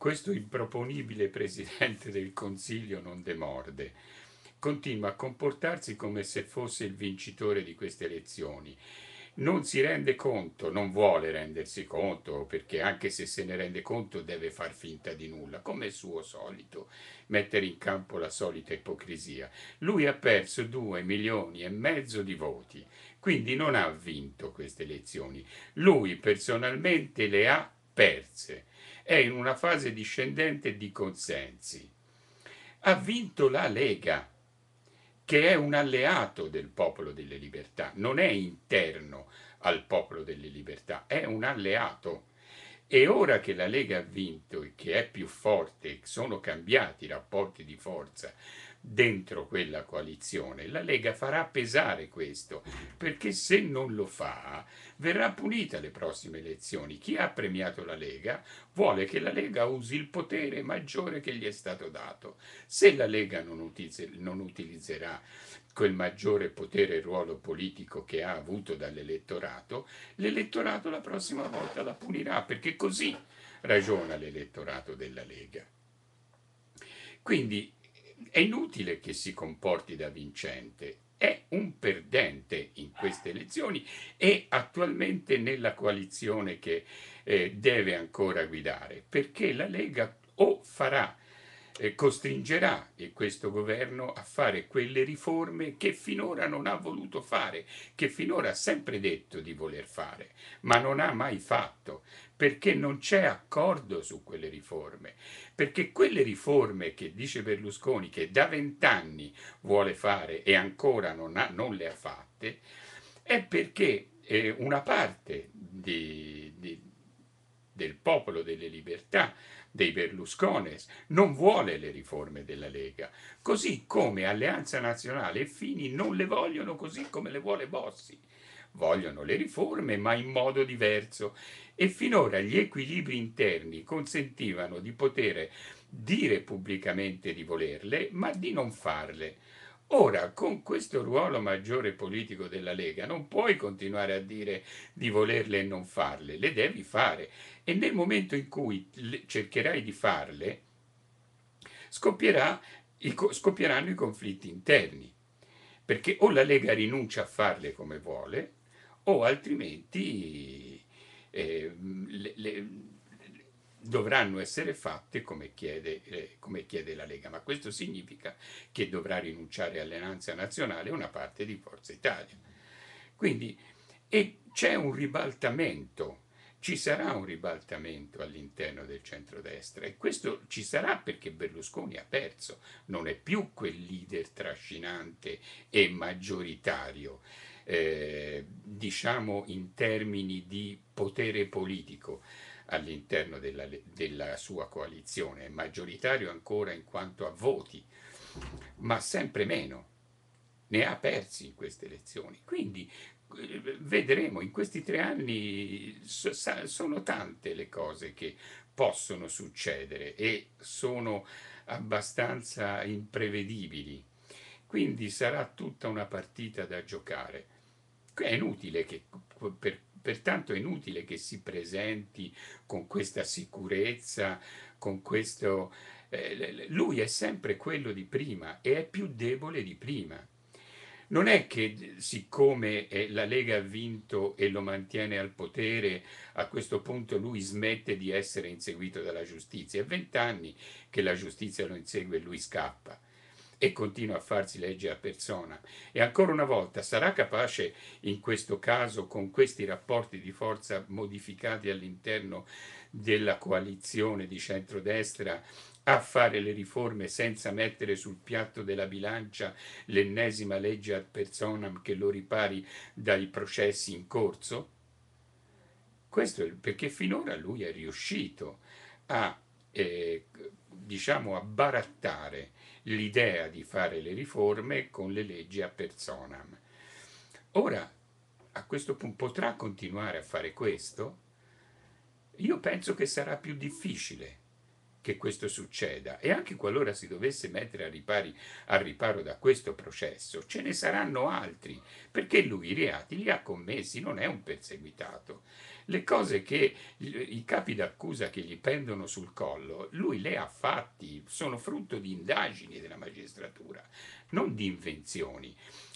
questo improponibile Presidente del Consiglio non demorde. Continua a comportarsi come se fosse il vincitore di queste elezioni. Non si rende conto, non vuole rendersi conto, perché anche se se ne rende conto deve far finta di nulla, come è suo solito, mettere in campo la solita ipocrisia. Lui ha perso 2,5 milioni di voti, quindi non ha vinto queste elezioni. Lui personalmente le ha perse. È in una fase discendente di consensi. Ha vinto la Lega, che è un alleato del Popolo delle Libertà, non è interno al Popolo delle Libertà, è un alleato. E ora che la Lega ha vinto e che è più forte, sono cambiati i rapporti di forza dentro quella coalizione, la Lega farà pesare questo, perché se non lo fa verrà punita alle prossime elezioni. Chi ha premiato la Lega vuole che la Lega usi il potere maggiore che gli è stato dato. Se la Lega non utilizzerà quel maggiore potere e ruolo politico che ha avuto dall'elettorato, l'elettorato la prossima volta la punirà, perché così ragiona l'elettorato della Lega. Quindi è inutile che si comporti da vincente, è un perdente in queste elezioni e attualmente nella coalizione che deve ancora guidare, perché la Lega o farà costringerà questo governo a fare quelle riforme che finora non ha voluto fare, che finora ha sempre detto di voler fare, ma non ha mai fatto, perché non c'è accordo su quelle riforme, perché quelle riforme che dice Berlusconi che da 20 anni vuole fare e ancora non le ha fatte, è perché una parte del popolo delle libertà, dei Berluscones, non vuole le riforme della Lega, così come Alleanza Nazionale e Fini non le vogliono così come le vuole Bossi. Vogliono le riforme ma in modo diverso e finora gli equilibri interni consentivano di poter dire pubblicamente di volerle ma di non farle. Ora, con questo ruolo maggiore politico della Lega, non puoi continuare a dire di volerle e non farle, le devi fare. E nel momento in cui cercherai di farle, scoppierà scoppieranno i conflitti interni, perché o la Lega rinuncia a farle come vuole, o altrimenti dovranno essere fatte come chiede la Lega, ma questo significa che dovrà rinunciare all'Alleanza Nazionale una parte di Forza Italia. Quindi c'è un ribaltamento, ci sarà un ribaltamento all'interno del centrodestra e questo ci sarà perché Berlusconi ha perso, non è più quel leader trascinante e maggioritario, diciamo in termini di potere politico all'interno della sua coalizione, è maggioritario ancora in quanto a voti, ma sempre meno, ne ha persi in queste elezioni. Quindi vedremo, in questi 3 anni sono tante le cose che possono succedere e sono abbastanza imprevedibili. Quindi sarà tutta una partita da giocare. È inutile che, pertanto è inutile che si presenti con questa sicurezza, con questo... lui è sempre quello di prima e è più debole di prima. Non è che siccome la Lega ha vinto e lo mantiene al potere, a questo punto lui smette di essere inseguito dalla giustizia. È 20 anni che la giustizia lo insegue e lui scappa e continua a farsi legge a persona. E ancora una volta sarà capace in questo caso, con questi rapporti di forza modificati all'interno della coalizione di centrodestra, a fare le riforme senza mettere sul piatto della bilancia l'ennesima legge ad personam che lo ripari dai processi in corso? Questo è perché finora lui è riuscito a, diciamo, a barattare l'idea di fare le riforme con le leggi a personam. Ora, a questo punto, potrà continuare a fare questo? Io penso che sarà più difficile che questo succeda e anche qualora si dovesse mettere al riparo da questo processo, ce ne saranno altri, perché lui i reati li ha commessi, non è un perseguitato. Le cose che i capi d'accusa che gli pendono sul collo, lui le ha fatti, sono frutto di indagini della magistratura, non di invenzioni.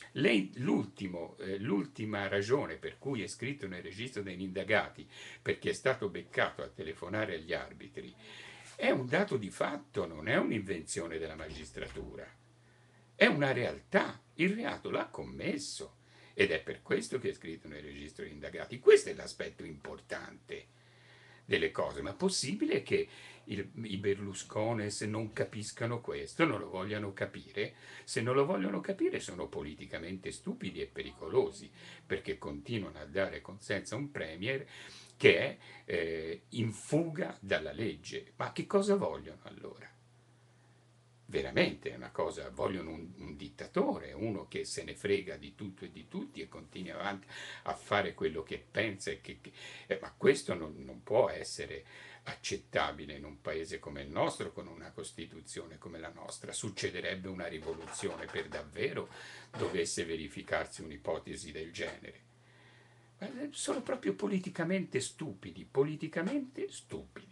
L'ultima ragione per cui è iscritto nel registro degli indagati, perché è stato beccato a telefonare agli arbitri, è un dato di fatto, non è un'invenzione della magistratura, è una realtà, il reato l'ha commesso ed è per questo che è scritto nel registro degli indagati. Questo è l'aspetto importante delle cose, ma è possibile che i Berluscones non capiscano questo, non lo vogliano capire? Se non lo vogliono capire sono politicamente stupidi e pericolosi, perché continuano a dare consenso a un premier che è in fuga dalla legge. Ma che cosa vogliono allora? Veramente è una cosa, vogliono un dittatore, uno che se ne frega di tutto e di tutti e continua avanti a fare quello che pensa ma questo non può essere accettabile in un paese come il nostro, con una Costituzione come la nostra. Succederebbe una rivoluzione per davvero dovesse verificarsi un'ipotesi del genere. Ma sono proprio politicamente stupidi, politicamente stupidi.